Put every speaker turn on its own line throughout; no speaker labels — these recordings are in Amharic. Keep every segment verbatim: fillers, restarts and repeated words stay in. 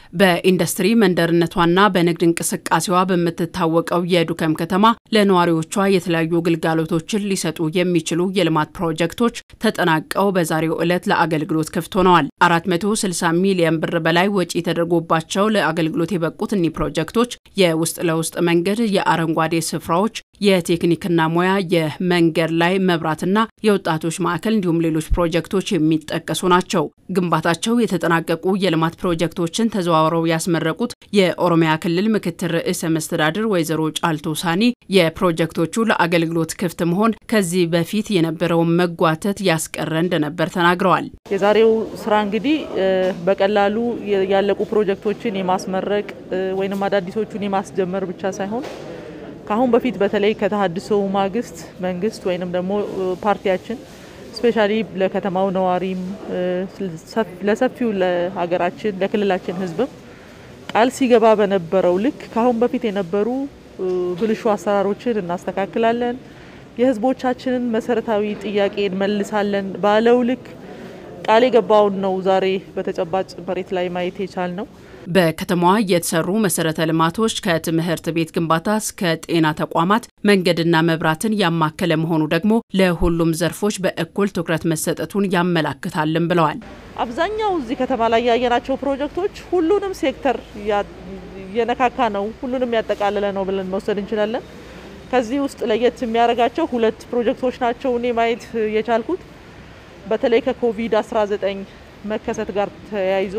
በኢንዱስትሪ መንደርነቷና በንግድ እንቅስቃሴዋ በመተታወቀው የዱከም ከተማ ለነዋሪዎቿ የተለያዩ ግልጋሎቶችን ሊሰጡ የሚችሉ የልማት ፕሮጀክቶች ተጠናቀው በዛሬው ዕለት ለአገልግሎት ክፍት ሆነዋል። አራት መቶ ስልሳ ሚሊዮን ብር በላይ ወጪ ተደርጎባቸው ለአገልግሎት የበቁት እኒ ፕሮጀክቶች የውስጥ ለውስጥ መንገድ፣ የአረንጓዴ ስፍራዎች፣ የቴክኒክና ሙያ፣ የመንገድ ላይ መብራትና የወጣቶች ማዕከል እንዲሁም ሌሎች ፕሮጀክቶች የሚጠቀሱ ናቸው። ግንባታቸው የተጠናቀቁ የልማት ፕሮጀክቶችን ተዘዋውረው ያስመረቁት የኦሮሚያ ክልል ምክትል ርዕሰ መስተዳድር ወይዘሮ ጫልቱ ሳኒ የፕሮጀክቶቹ ለአገልግሎት ክፍት መሆን ከዚህ በፊት የነበረውን መጓተት ያስቀረ እንደነበር ተናግረዋል።
የዛሬው ስራ እንግዲህ በቀላሉ ያለቁ ፕሮጀክቶችን የማስመረቅ ወይንም አዳዲሶቹን የማስጀመር ብቻ ሳይሆን ካሁን በፊት በተለይ ከተሐድሶ ማግስት መንግስት ወይንም ደግሞ ፓርቲያችን ስፔሻሊ ለከተማው ነዋሪም ለሰፊው ለሀገራችን ለክልላችን ህዝብ ቃል ሲገባ በነበረው ልክ ካሁን በፊት የነበሩ ብልሹ አሰራሮችን እናስተካክላለን፣ የህዝቦቻችንን መሰረታዊ ጥያቄ እንመልሳለን ባለው ልክ ቃል የገባውን ነው ዛሬ በተጨባጭ መሬት ላይ ማየት የቻልነው።
በከተማዋ የተሰሩ መሰረተ ልማቶች ከትምህርት ቤት ግንባታ እስከ ጤና ተቋማት መንገድና መብራትን ያማከለ መሆኑ ደግሞ ለሁሉም ዘርፎች በእኩል ትኩረት መሰጠቱን ያመላክታልን ብለዋል።
አብዛኛው እዚህ ከተማ ላይ ያየናቸው ፕሮጀክቶች ሁሉንም ሴክተር የነካካ ነው፣ ሁሉንም ያጠቃለለ ነው ብለን መውሰድ እንችላለን። ከዚህ ውስጥ ለየት የሚያደርጋቸው ሁለት ፕሮጀክቶች ናቸው እኔ ማየት የቻልኩት። በተለይ ከኮቪድ አስራ ዘጠኝ መከሰት ጋር ተያይዞ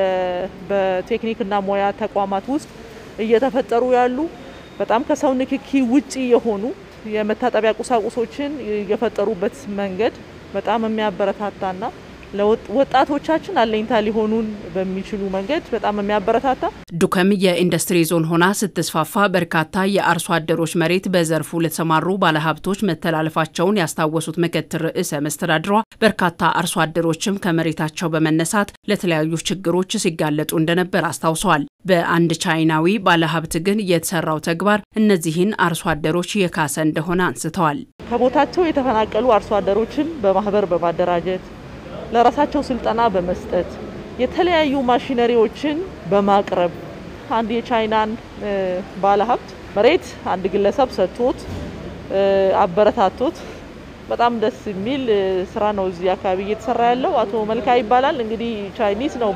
በቴክኒክና ሙያ ተቋማት ውስጥ እየተፈጠሩ ያሉ በጣም ከሰው ንክኪ ውጪ የሆኑ የመታጠቢያ ቁሳቁሶችን የፈጠሩበት መንገድ በጣም የሚያበረታታና ለወጣቶቻችን አለኝታ ሊሆኑን በሚችሉ መንገድ በጣም የሚያበረታታ።
ዱከም የኢንዱስትሪ ዞን ሆና ስትስፋፋ በርካታ የአርሶ አደሮች መሬት በዘርፉ ለተሰማሩ ባለሀብቶች መተላለፋቸውን ያስታወሱት ምክትል ርዕሰ መስተዳድሯ በርካታ አርሶ አደሮችም ከመሬታቸው በመነሳት ለተለያዩ ችግሮች ሲጋለጡ እንደነበር አስታውሰዋል። በአንድ ቻይናዊ ባለሀብት ግን የተሰራው ተግባር እነዚህን አርሶ አደሮች የካሰ እንደሆነ አንስተዋል።
ከቦታቸው የተፈናቀሉ አርሶ አደሮችን በማህበር በማደራጀት ለራሳቸው ስልጠና በመስጠት የተለያዩ ማሽነሪዎችን በማቅረብ አንድ የቻይናን ባለሀብት መሬት አንድ ግለሰብ ሰጥቶት አበረታቶት በጣም ደስ የሚል ስራ ነው እዚህ አካባቢ እየተሰራ ያለው። አቶ መልካ ይባላል እንግዲህ ቻይኒስ ነው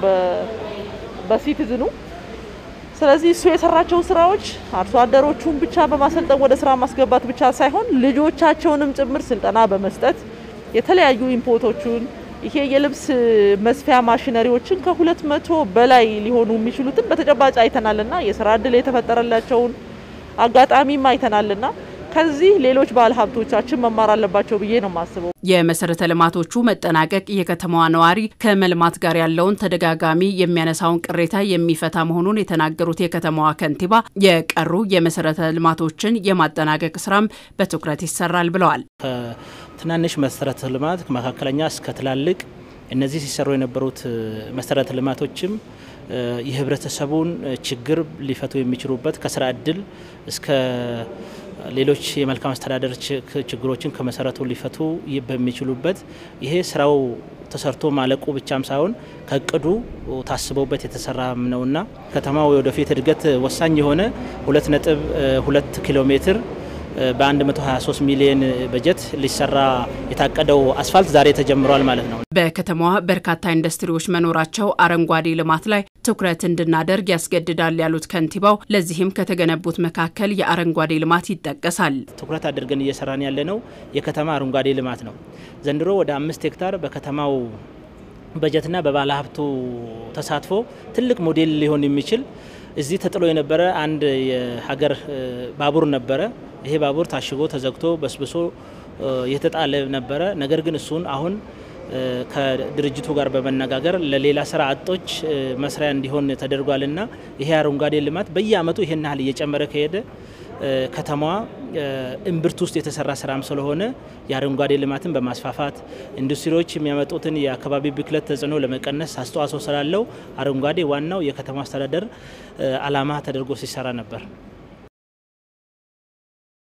በሲቲዝኑ። ስለዚህ እሱ የሰራቸው ስራዎች አርሶ አደሮቹን ብቻ በማሰልጠን ወደ ስራ ማስገባት ብቻ ሳይሆን ልጆቻቸውንም ጭምር ስልጠና በመስጠት የተለያዩ ኢምፖርቶቹን ይሄ የልብስ መስፊያ ማሽነሪዎችን ከሁለት መቶ በላይ ሊሆኑ የሚችሉትን በተጨባጭ አይተናልና የስራ ዕድል የተፈጠረላቸውን አጋጣሚም አይተናልና ከዚህ ሌሎች ባለሀብቶቻችን መማር አለባቸው ብዬ ነው ማስበው።
የመሰረተ ልማቶቹ መጠናቀቅ የከተማዋ ነዋሪ ከመልማት ጋር ያለውን ተደጋጋሚ የሚያነሳውን ቅሬታ የሚፈታ መሆኑን የተናገሩት የከተማዋ ከንቲባ የቀሩ የመሰረተ ልማቶችን የማጠናቀቅ ስራም በትኩረት ይሰራል ብለዋል።
ትናንሽ መሰረተ ልማት ከመካከለኛ እስከ ትላልቅ እነዚህ ሲሰሩ የነበሩት መሰረተ ልማቶችም የህብረተሰቡን ችግር ሊፈቱ የሚችሉበት ከስራ ዕድል እስከ ሌሎች የመልካም አስተዳደር ችግሮችን ከመሰረቱ ሊፈቱ በሚችሉበት ይሄ ስራው ተሰርቶ ማለቁ ብቻም ሳይሆን ከቅዱ ታስበውበት የተሰራ ነውና ከተማው ወደፊት እድገት ወሳኝ የሆነ ሁለት ነጥብ ሁለት ኪሎ ሜትር በ123 ሚሊዮን በጀት ሊሰራ የታቀደው አስፋልት ዛሬ ተጀምሯል ማለት ነው።
በከተማዋ በርካታ ኢንዱስትሪዎች መኖራቸው አረንጓዴ ልማት ላይ ትኩረት እንድናደርግ ያስገድዳል ያሉት ከንቲባው ለዚህም ከተገነቡት መካከል የአረንጓዴ ልማት ይጠቀሳል።
ትኩረት አድርገን እየሰራን ያለነው የከተማ አረንጓዴ ልማት ነው። ዘንድሮ ወደ አምስት ሄክታር በከተማው በጀትና በባለሀብቱ ተሳትፎ ትልቅ ሞዴል ሊሆን የሚችል እዚህ ተጥሎ የነበረ አንድ የሀገር ባቡር ነበረ። ይሄ ባቡር ታሽጎ ተዘግቶ በስብሶ የተጣለ ነበረ። ነገር ግን እሱን አሁን ከድርጅቱ ጋር በመነጋገር ለሌላ ስራ አጦች መስሪያ እንዲሆን ተደርጓልና ይሄ አረንጓዴ ልማት በየአመቱ ይሄን ያህል እየጨመረ ከሄደ ከተማዋ እምብርት ውስጥ የተሰራ ስራም ስለሆነ የአረንጓዴ ልማትን በማስፋፋት ኢንዱስትሪዎች የሚያመጡትን የአካባቢ ብክለት ተጽዕኖ ለመቀነስ አስተዋጽኦ ስላለው አረንጓዴ ዋናው የከተማ አስተዳደር አላማ ተደርጎ ሲሰራ ነበር።